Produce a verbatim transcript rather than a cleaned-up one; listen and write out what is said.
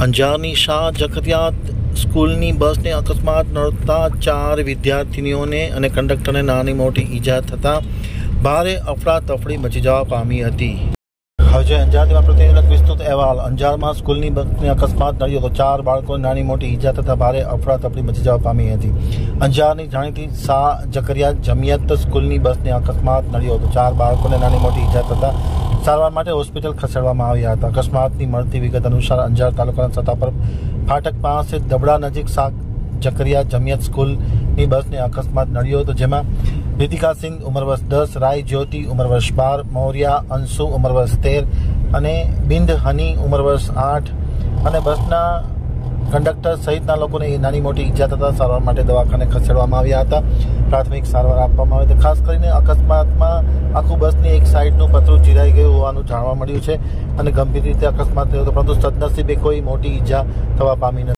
અંજારની શાહ જકરિયાત સ્કૂલની બસને અકસ્માત નડતા ચાર વિદ્યાર્થીનીઓને અને કંડક્ટરને નાની મોટી ઈજા થતાં ભારે અફડાતફડી મચી જવા પામી હતી. હજે અંજારમાં પ્રતિનિધિનો વિસ્તૃત અહેવાલ. અંજારમાં સ્કૂલની બસને અકસ્માત નડ્યો તો ચાર બાળકોને નાની મોટી ઈજા થતાં ભારે અફડાતફડી મચી જવા પામી હતી. અંજારની જાણીતી શાહ જકરિયાત જમિયત સ્કૂલની બસને અકસ્માત નડ્યો તો ચાર બાળકોને નાની મોટી ઈજા થતાં સારવાર માટે હોસ્પિટલ ખસેડવામાં આવ્યા હતા. અકસ્માતની મળતી વિગત અનુસાર અંજાર તાલુકાના સતાપર ફાટક પાસે દબડા નજીક શાહ જકરિયાત જમિયત સ્કૂલની બસને અકસ્માત નડ્યો હતો, જેમાં રીતિકા સિંઘ ઉંમર વર્ષ દસ, રાય જ્યોતિ ઉંમર વર્ષ બાર, મૌર્યા અંશુ ઉંમર વર્ષ તેર અને બિંદ હની ઉંમર વર્ષ આઠ અને બસના કંડક્ટર સહિતના લોકોને નાની મોટી ઈજા થતાં સારવાર માટે દવાખાને ખસેડવામાં આવ્યા હતા. પ્રાથમિક સારવાર આપવામાં આવી હતી. ખાસ કરીને અકસ્માતમાં આખું બસની એક સાઈડનું પતરું ચીરાઈ ગયું હોવાનું જાણવા મળ્યું છે અને ગંભીર રીતે અકસ્માત થયો હતો, પરંતુ સદનસીબે કોઈ મોટી ઈજા થવા પામી નથી.